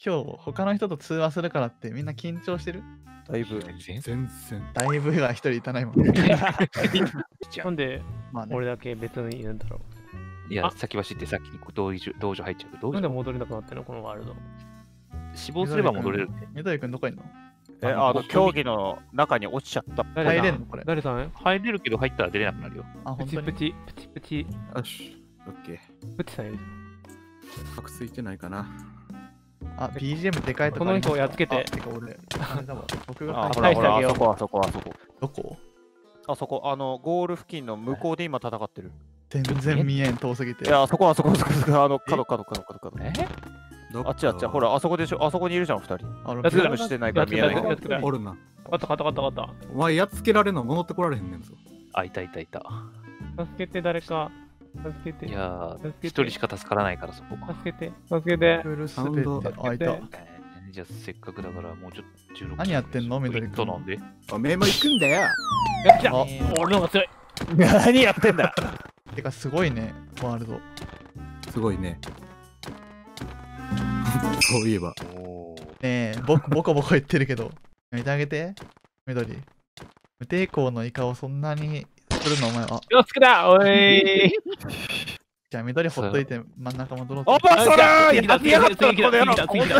今日他の人と通話するからってみんな緊張してる？ だいぶ。 全然。 だいぶが一人いたないもんね。 なんで、 まあね、 俺だけ別にいるんだろいや、先走って先に道場入っちゃう。 う。なんで戻れなくなってんのこのワールド。 死亡すれば戻れる。 緑くんどこいんの？ 競技の中に落ちちゃった。 入れんのこれ？ 誰さん入れるけど入ったら出れなくなるよ。 あ、 プ本当に。 チプチ、プチプチ、 よし、オッケー。 プチさんいる。 白ついてないかな。 あ、BGM でかいとこの人をやっつけて。 てか俺、あれだわ。僕があ、ほ書いたらほら、あそこ、あそこ、あそこ。 どこ？ あそこ、ゴール付近の向こうで今戦ってる。 全然見えん、遠すぎて。 いや、あそこ、あそこ、あそこ、角。あっちあっち、ほら、あそこでしょ、あそこにいるじゃん、二人。 やつけたゲームしてないから見えないけど。 やつけた。 おるな。 あった。 お前やっつけられんの戻ってこられへんねんぞ。 あ、いた。 助けて、誰か。助けて。 いやー、 助けて一人しか助からないからそこ。 助けて。助けて。 フルスベって、あ、いた。 じゃあせっかくだからもうちょっと16。 何やってんの緑くんと飲んで。 おめえも行くんだよ。 やっちゃあ俺の方が強い。 何やってんだ。 てかすごいね、ワールド。 すごいね。そういえば。 おーねえ、ボコボコ言ってるけど、やめてあげて、緑。無抵抗のイカをそんなにするのお前は。 気をつけたおいじゃあ緑ほっといて真ん中戻ろう。 おばそらーやってやがった次だこの野郎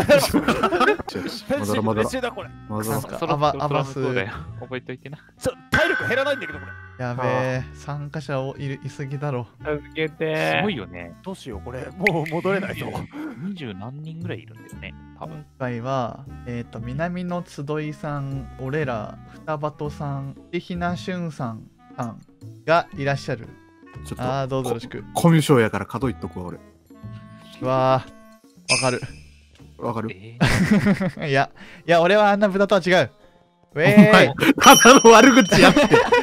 戻ろう戻ろう。 だこれ。 戻ろう。 そろアバスそうだよ。覚えといてな。 体力減らないんだけどこれ。 やべえ、参加者いすぎだろ。 助けてすごいよね。 どうしようこれ。もう戻れないぞ。 20何人ぐらいいるんだよね。多分。 今回は、南の集いさん、俺ら、双葉とさん、ひなしゅんさんがいらっしゃる。 ちょっと。 ああ、どうぞよろしく。 コミュ障やから角いっとくわ、俺。 うわー、わかる。 わかる？ いや、俺はあんな豚とは違う。ウおェー前、ただの悪口やって。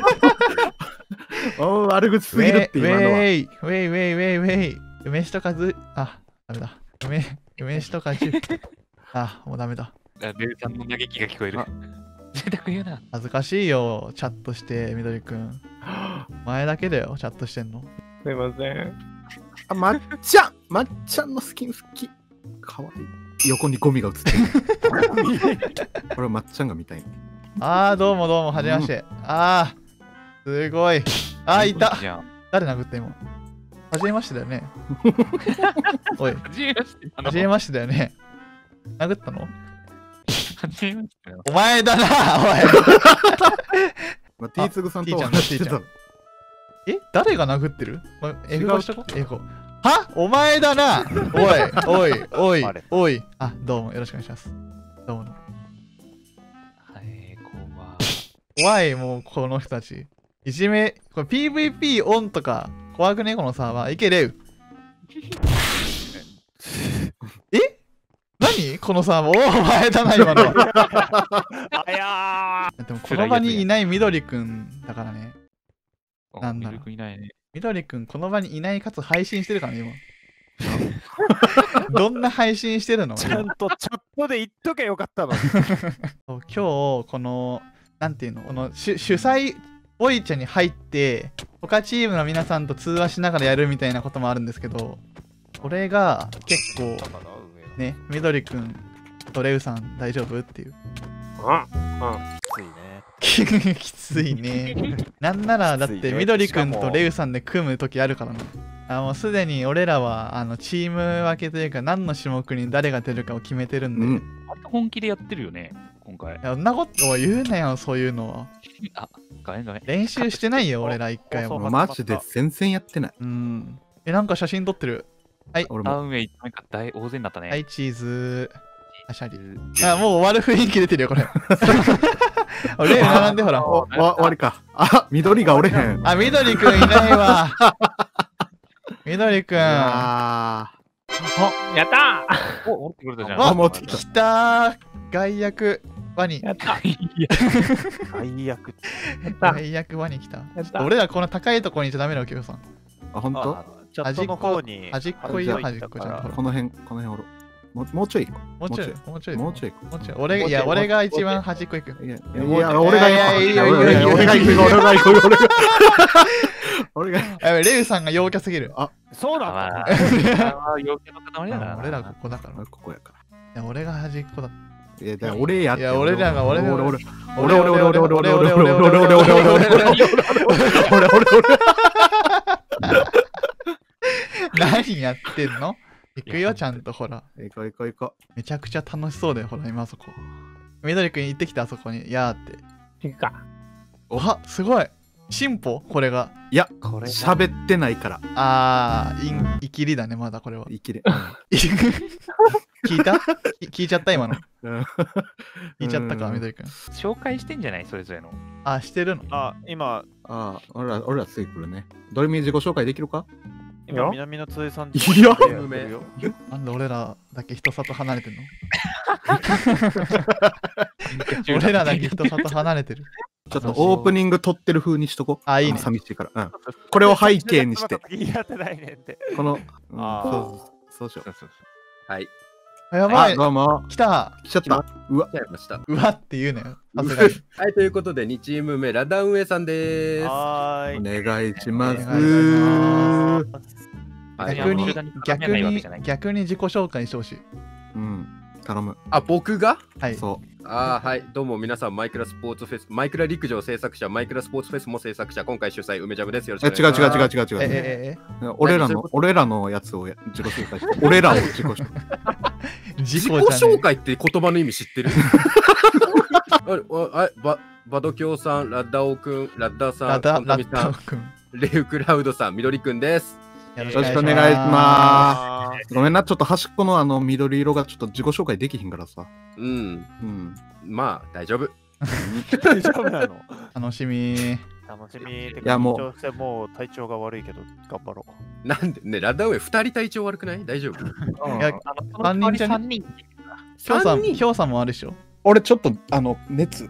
お悪口すぎるってウ今のは。 ェイ。梅酒とかあ、ダメだ。梅酒とかあ、もうダメだ。 ベルさんの嘆きが聞こえる。贅沢言うな。 恥ずかしいよ、チャットして、みどりくん。前だけだよ、チャットしてんの。 すいません。 あ、まっちゃんのスキン好き。かわいい。横にゴミが映ってる。これはまっちゃんが見たい。 どうも、はじめまして。すごい。いた。 じゃん。 誰殴った今。はじめましてだよね。おい、 はじめまして。 はじめましてだよね。殴ったの？ はじめましてよ。 お前だな、おい。 まあ、T つぐさんとティーちゃん同じだ。 誰が殴ってる？F 語しとこう。は？お前だな。おい。どうもよろしくお願いします。どうも。 はい、 怖い、もうこの人たち。いじめ、これ PVP オンとか怖くねこのサーバー。いけレウ。何このサーバー。お前だな、今のは。でもこの場にいないみどりくんだからね。なんだろう。 いないね。 みどりくんこの場にいないかつ配信してるからね、今。どんな配信してるの？ ちゃんとチャットで言っとけよかったの。 今日このなんていうの、この主催ボイチャに入って他チームの皆さんと通話しながらやるみたいなこともあるんですけど、これが結構ね、みどりくんとレウさん大丈夫っていう。 きついね。 きついね。なんならだってみどりくんとレウさんで組む時あるからね。もうすでに俺らはチーム分けというか何の種目に誰が出るかを決めてるんで。 本気でやってるよね、今回。 そんなことを言うなよ、そういうのは。 ごめん。 練習してないよ、俺ら一回も。 マジで全然やってない。 なんか写真撮ってる。はい。 俺も。 なんか大勢になったね。 はい、チーズ。シャリ。もう終わる雰囲気出てるよ、これ。俺、並んでほら。 終わりか。緑が折れへん。 緑くんいないわ。緑くん。 やったー。持ってくれたじゃん。 持ってきた。 来たー。外役ワニ。 やった外役ワニ来た。俺らこの高いところにいちゃダメだよ、キヨさん。 ほんと？ 端っこいよ、端っこじゃん。 この辺おろ。もうちょい行こう。 もうちょい。 俺が一番端っこ行く。 いや、俺が行く。俺が。 レウさんが陽キャすぎる。 そうだ。 陽キャの塊だから。 俺らここだから。 ここやから。 や俺が端っこだ。 いや、だから俺やって。 いや俺らが俺俺俺俺俺俺俺俺俺俺俺俺俺俺俺俺何やってんの？行くよちゃんとほら。 行こう行こう行こめちゃくちゃ楽しそうだよほら今あそこ。みどりくん行ってきたあそこに。やーって。 行くか。 あすごい。進歩これが。 う。いや、 これが喋ってないから。 いきりだねまだこれは。 いきれ。 聞いた？聞いちゃった今の。 うん聞いちゃったかみどりくん。 紹介してんじゃないそれぞれの。 してるの。 今、 ああ、俺らついてくるね。ドリミー自己紹介できるか？ 今、南のつえさんいやなんで俺らだけ人里離れてんの？俺らだけ人里離れてる。 ちょっとオープニング撮ってる風にしとこう。 いいね。 寂しいから。うん。これを背景にして。 やってないねんって。 この、そうしよはい。 やばい。 どうも。 来た。 来ちゃった。うわ。 来ちゃいました。 うわって言うなよ。さすがに。 はい、ということで2チーム目、ラダンウェイさんでーす。 はーい。 お願いします。 お願いしはい逆に自己紹介してほしい。 うん。頼む。 あ、僕がはい。 はい。どうも皆さん、マイクラスポーツフェス、マイクラ陸上制作者、マイクラスポーツフェスも制作者、今回主催、梅ジャムです。よろしくお願いします。 違う。俺らのやつを自己紹介して。俺らを自己紹介。 自己紹介って言葉の意味知ってる？バドキョウさん、ラッダオくん、ラッダーさん、コンタミさん、レウクラウドさん、みどりくんです。 よろよろしくお願いします。ごめんな、ちょっと端っこの緑色がちょっと自己紹介できひんからさ。 うん。まあ、大丈夫。 大丈夫なの？ 楽しみ。 楽しみ。 いやもう体調が悪いけど頑張ろう。なんでね、ラッダーウェイ2人体調悪くない？大丈夫？ いや、3人じゃね。きょうさんもあるでしょ。 俺ちょっと熱。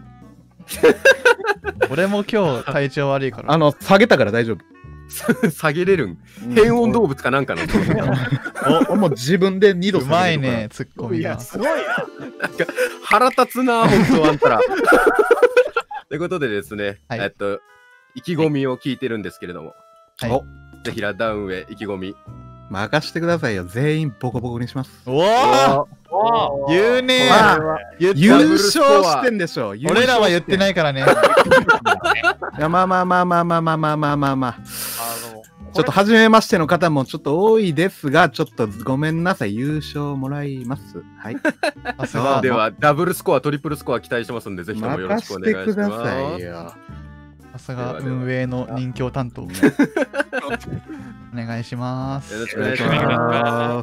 俺も今日体調悪いから。 下げたから大丈夫。 下げれるん？変温動物かなんかの。 もう自分で2度うまいね、ツッコミが。 すごいな。 なんか腹立つな、本当あんたら。ということでですね、意気込みを聞いてるんですけれども、ぜひラダウンウェイ意気込み。 任してくださいよ。全員ボコボコにします。 おお言うね優勝してんでしょ。 俺らは言ってないからね。 いや、まあ。ちょっと初めましての方もちょっと多いですが、ちょっとごめんなさい。優勝もらいます。はい。 では、ダブルスコア、トリプルスコア期待してますんで、ぜひともよろしくお願いします。 任せてくださいよ。 さすが運営の人形担当。お願いします。 よろしくお願いします。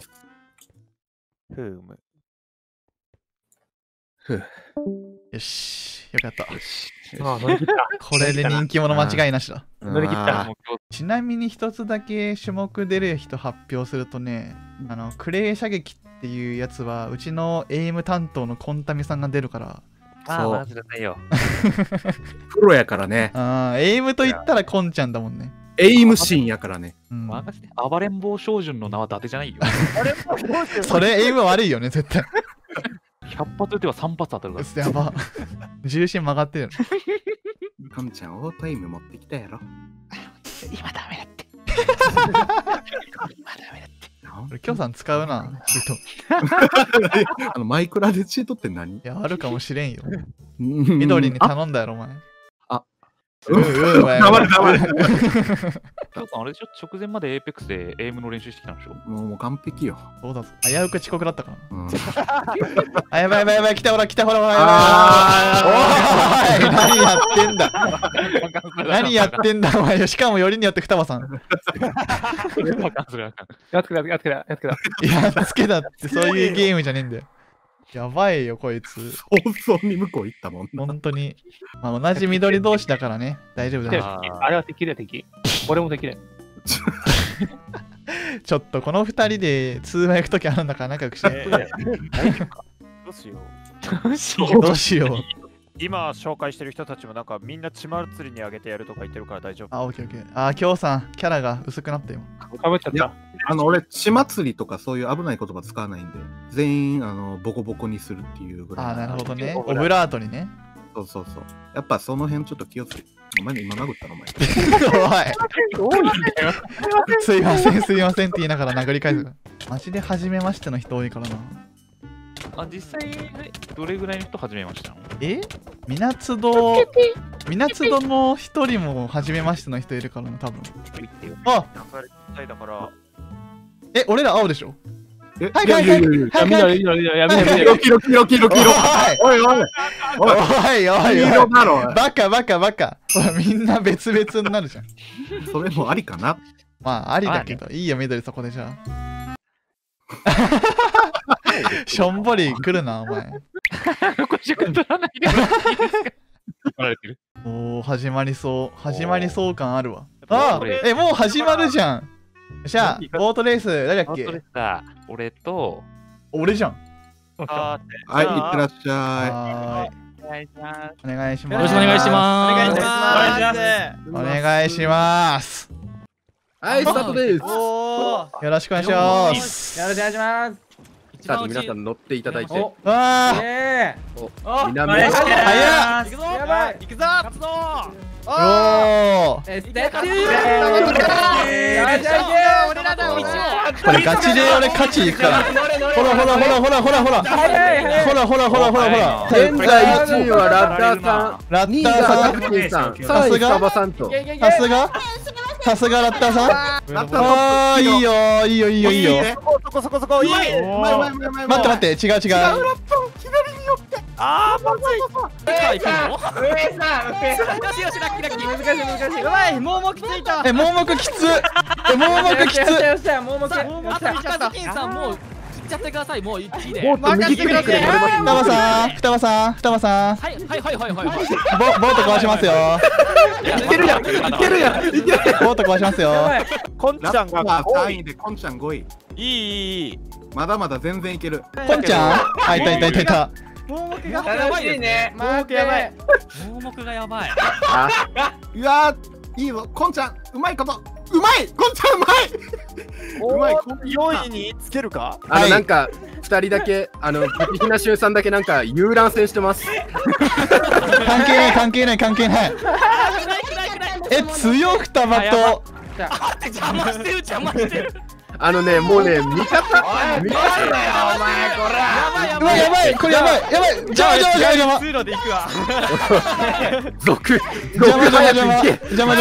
よし、よかった。 乗り切った。 これで人気者間違いなしだ。 乗り切った。 ちなみに一つだけ種目出る人発表するとね、クレイ射撃っていうやつは、うちのエイム担当のコンタミさんが出るから。 マジでよ。 プロやからね。 エイムと言ったらコンちゃんだもんね。 エイムシーンやからね。 暴れん坊将軍の名は伊達じゃないよ。 それエイム悪いよね、絶対。 100発撃てば3発当たるから。 やば。重心曲がってる。 コンちゃん、オートエイム持ってきたやろ。 今ダメだって。 今ダメだって。俺、きょうさん使うな、チート。マイクラでチートって何？ いや、あるかもしれんよ。緑に頼んだやろ、お前。 黙れ。 きょうさん、あれでしょ？直前までエーペックスでエイムの練習してきたんでしょ？ もう完璧よ。 そうだぞ。危うく遅刻だったから。やばい、来たほら。おい、何やってんだ。何やってんだ、お前。しかもよりによって双葉さん。 やっつけだってそういうゲームじゃねえんだよ。やばいよ、こいつ。 本当に向こう行ったもんな。 本当に。まあ、同じ緑同士だからね。大丈夫だよ。 あれは敵だよ、敵。俺も敵だよ。 ちょっとこの2人で通話行くときあるんだから仲良くして。 どうしよう。今紹介してる人たちもなんかみんな血祭りにあげてやるとか言ってるから大丈夫。 オッケー。きょうさん、キャラが薄くなったよ。 かぶっちゃった。 俺、血祭りとかそういう危ない言葉使わないんで、全員ボコボコにするっていうぐらい。 なるほどね。オブラートにね。 そう。やっぱその辺ちょっと気をつけて。お前今殴ったのお前。 おい。すいませんって言いながら殴り返す。マジで初めましての人多いからな。 実際、どれぐらいの人始めましたの？ みなつどの一人も初めましての人いるからな、多分。あ、 だから。 俺ら青でしょ？ はいはいはい。 やめろ。 キロ。おいおい。 バカ。みんな別々になるじゃん。 それもありかな。 まあ、ありだけど、いいよ、緑そこでじゃあ。しょんぼり来るな、お前。おー、始まりそう感あるわ。あ、もう始まるじゃん。じゃあ、ボートレース、誰だっけ？ 俺と、 俺じゃん。 はい、いってらっしゃい。 お願いします。 よろしくお願いします。 お願いします。 はい、スタートです。 よろしくお願いします。 よろしくお願いします。 さあ、皆さん乗っていただいて。 わあ。 南早っ。 やばい。 行くぞ。勝つぞ。 おお。 これガチで俺勝ちいくから。ほら。 現在1位はラッターさん。2位がタクティンさん。3位双葉さんと。 さすがラッターさん。ああ、いいよ。 そこいい。 待って、違う。 あー、まずい。 やばい、盲目ついた。 盲目きつ。 赤ずきんさんもう切っちゃってください。もういいで。 もっと右クリックで乗れます。 双葉さん。 はい。 ボート壊しますよ。 いけるやん。 ボート壊しますよ。 こんちゃんが 3位でこんちゃん5位。 いい。 まだまだ全然いける。 こんちゃん。あ、いた。 盲目がやばいですね。盲目がやばい。 うわー、いいぞ。こんちゃん、うまいこと。うまい。こんちゃんうまい。 4位につけるか？ なんか2人だけピピヒナシュンさんだけなんか遊覧船してます。 関係ない。強双葉と。 邪魔してる。 もうね、味方。 お前これ。 やばい。邪魔。 通路で行くわ。 邪魔。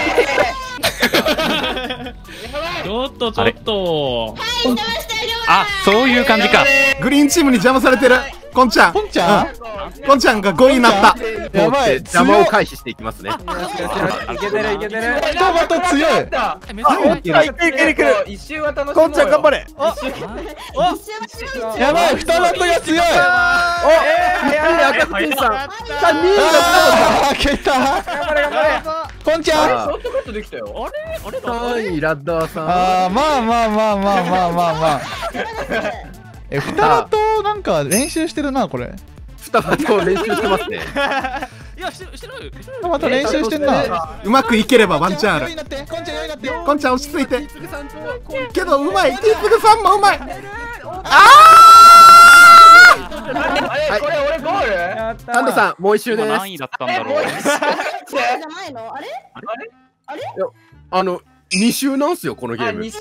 ちょっと。あ、そういう感じか。 グリーンチームに邪魔されてる。こんちゃんが5位になった。 やばい。 邪魔を回避していきますね。 いけてる。 双葉と強い。 いける。 一周は楽しもうよ。 こんちゃん頑張れ。 やばい、双葉とが強い。 赤ずきんさん。 開けた。 頑張れ。 こんちゃん。 ショートカットできたよ。あれ 3位ラッダーさん。 まあ。双葉となんか練習してるな、これ。 双葉と練習してますね。 いや、してる。 双葉と練習してんな。 うまくいければワンチャンある。こんちゃん落ち着いて。けどうまい。ティープグさんもうまい。 これ俺ゴール？ サンドさんもう一周です。 何位だったんだろう。 2周なんすよこのゲーム。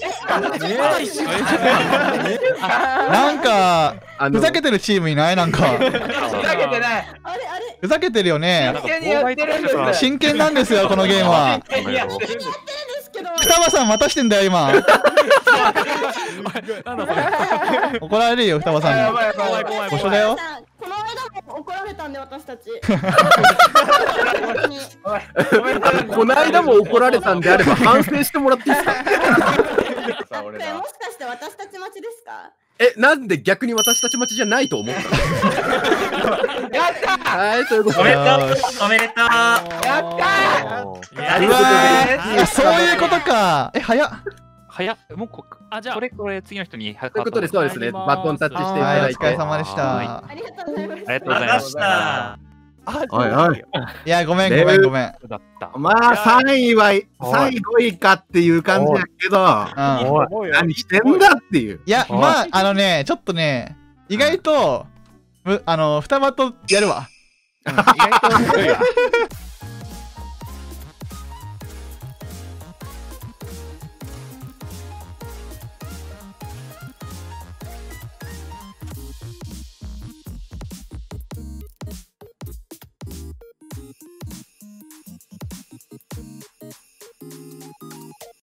なんかふざけてるチームいない？なんかふざけてない。 ふざけてるよね。真剣なんですよこのゲームは。双葉さん待たしてんだよ今。怒られるよ双葉さんに。ご所だよ。 この間も怒られたんで私たち。 この間も怒られたんであれば反省してもらっていいですか？ もしかして私たち待ちですか？ なんで逆に私たち待ちじゃないと思ったの？ やった。 はい、ということで。 おめでとう。やった。 そういうことか。早っ。 もうじゃあこれ次の人に。 ということでそうですね。バトンタッチしていただいて。 お疲れ様でした。 ありがとうございました。 ありがとうございました。 おい。 いやごめん。 まあ3位5位かっていう感じやけど、何してんだっていう。 いやまあちょっとね意外と双葉とやるわ。 意外と